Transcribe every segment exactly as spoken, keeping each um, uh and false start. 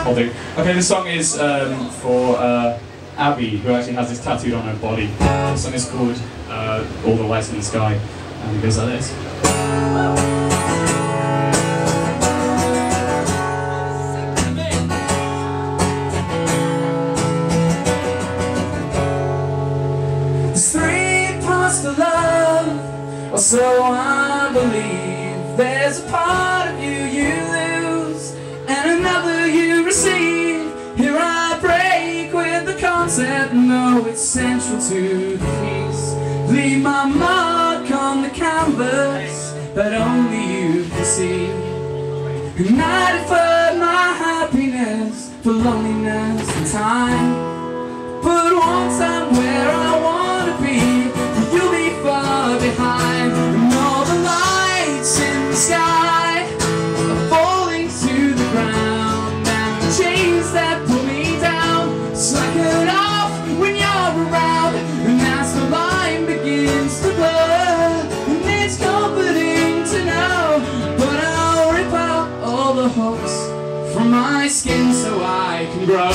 I'll do. Okay, this song is um, for uh, Abby, who actually has this tattooed on her body. This song is called uh, All the Lights in the Sky, and it goes like this. There's three parts to love, or so I believe. There's a part of you you lose, and another you receive. Here I break with the concept, no, it's central to the piece. Leave my mark on the canvas that only you can see. And I deferred my happiness for loneliness and time. But once I'm where I want to be, you'll be far behind. And all the lights in the sky are falling to the ground, and the chains that pull me down slacken off when you're around. And as the line begins to blur, and it's comforting to know, but I'll rip out all the hooks from my skin so I can grow.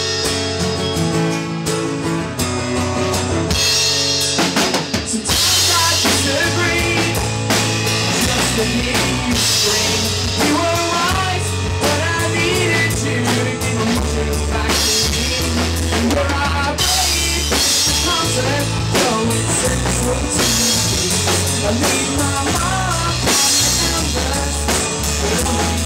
To hear you scream, you were right, but I needed you to give emotions back to me. And where I break the concept, though it's central to me, I leave my mark on the canvas, but only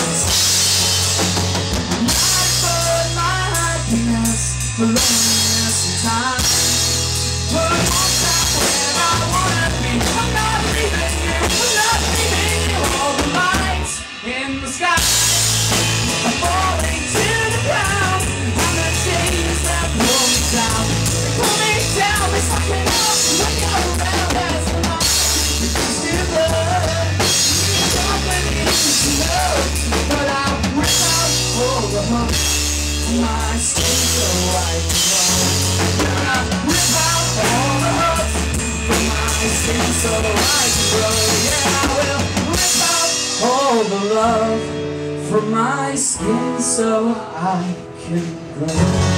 I put my happiness for loneliness and time. But once I'm where I wanna be, I'm not leaving you, I'm not leaving you. All the lights in the sky are falling to the ground, and the chains that pull me down, they pull me down, they suck it up when you're around. As the light begins to blur, it's comforting to know, but I'll rip out all the hooks from my skin so I can grow. And I'll rip out all the hooks from my skin so I can grow. Yeah, I will rip out all the love from my skin so I can grow.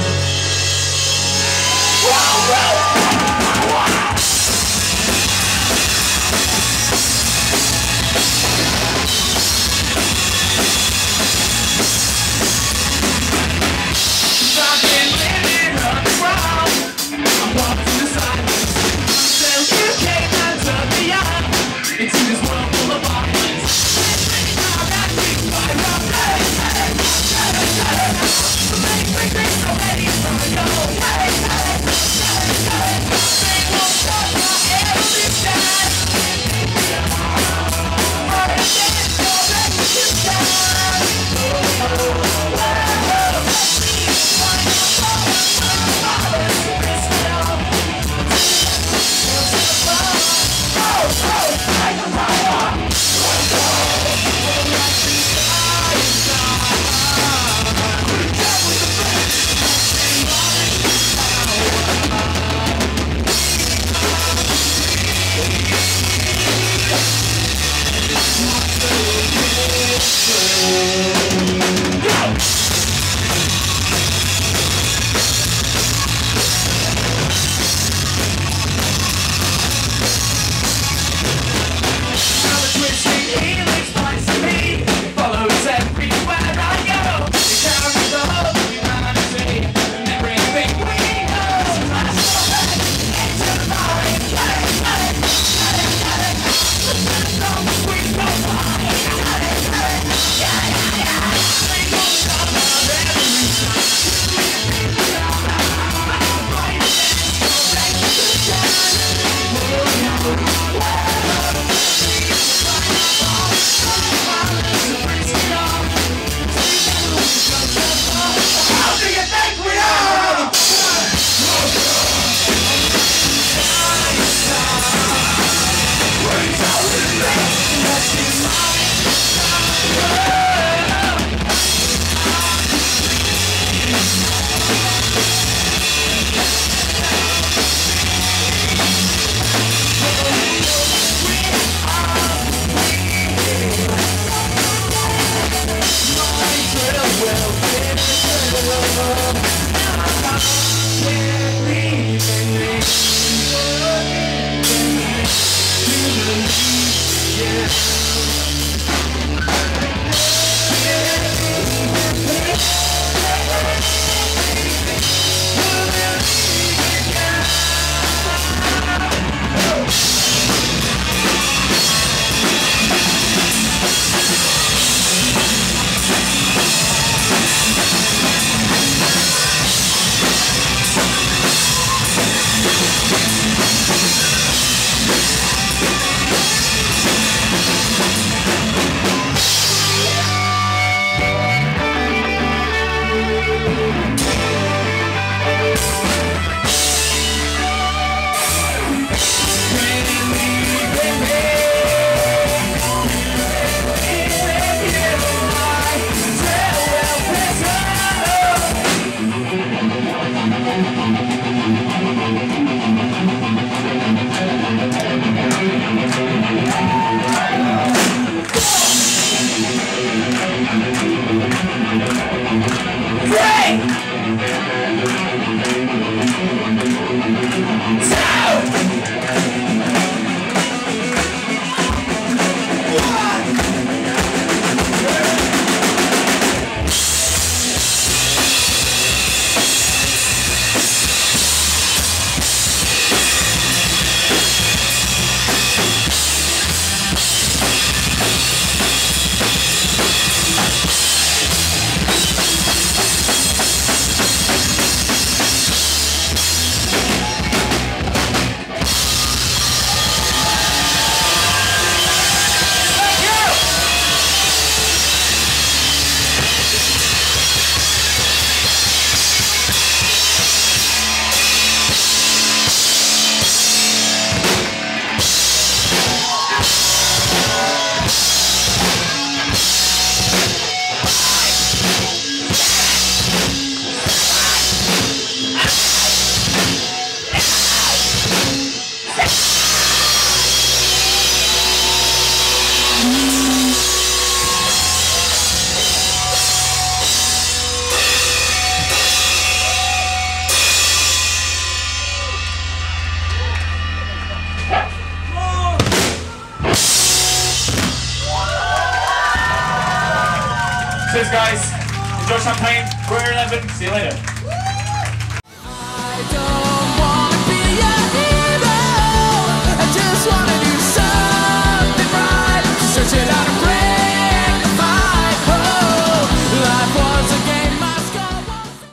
I've been living underground, I'm walking to the silence until you came and took me out into this world full of violence. Now that we find our place, make, make, make, so Enjoy champagne. We're eleven. See you later. I don't wanna be a hero. I just wanna do something right. Searching out a break the fight. Oh, life was a